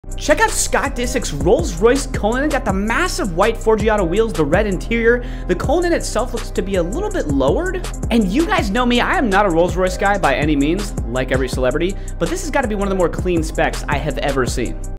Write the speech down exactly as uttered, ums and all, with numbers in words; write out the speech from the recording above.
Check out Scott Disick's Rolls-Royce Cullinan. Got the massive white Forgiato wheels, the red interior. The Cullinan itself looks to be a little bit lowered. And you guys know me, I am not a Rolls-Royce guy by any means, like every celebrity, but this has got to be one of the more clean specs I have ever seen.